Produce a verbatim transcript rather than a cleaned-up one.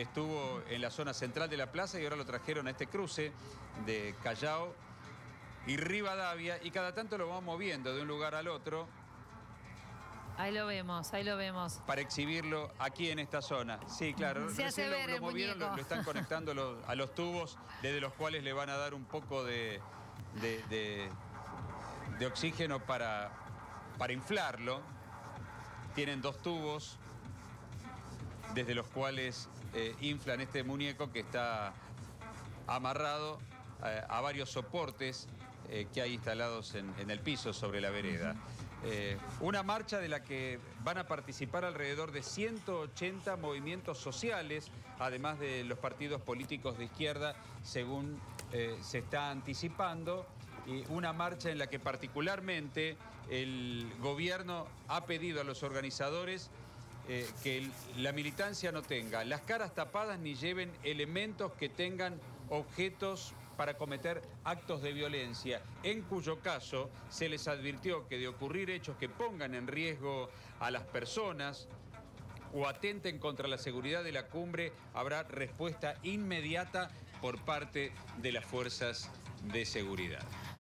estuvo en la zona central de la plaza y ahora lo trajeron a este cruce de Callao y Rivadavia, y cada tanto lo van moviendo de un lugar al otro. Ahí lo vemos, ahí lo vemos. Para exhibirlo aquí en esta zona. Sí, claro. Se hace Recién ver lo, lo el movieron, lo, muñeco. lo están conectando los, a los tubos, desde los cuales le van a dar un poco de, de, de, de oxígeno para, para inflarlo. Tienen dos tubos desde los cuales eh, inflan este muñeco, que está amarrado eh, a varios soportes eh, que hay instalados en, en el piso sobre la vereda. Eh, una marcha de la que van a participar alrededor de ciento ochenta movimientos sociales, además de los partidos políticos de izquierda, según eh, se está anticipando. Y una marcha en la que particularmente el gobierno ha pedido a los organizadores eh, que el, la militancia no tenga las caras tapadas ni lleven elementos que tengan objetos para cometer actos de violencia, en cuyo caso se les advirtió que de ocurrir hechos que pongan en riesgo a las personas o atenten contra la seguridad de la cumbre, habrá respuesta inmediata por parte de las fuerzas de seguridad.